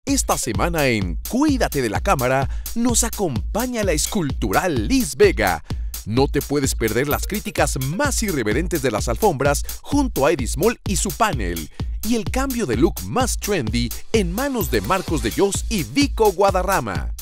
Esta semana en Cuídate de la Cámara nos acompaña la escultural Liz Vega. No te puedes perder las críticas más irreverentes de las alfombras junto a Eddie Small y su panel. Y el cambio de look más trendy en manos de Marcos de Jos y Vico Guadarrama.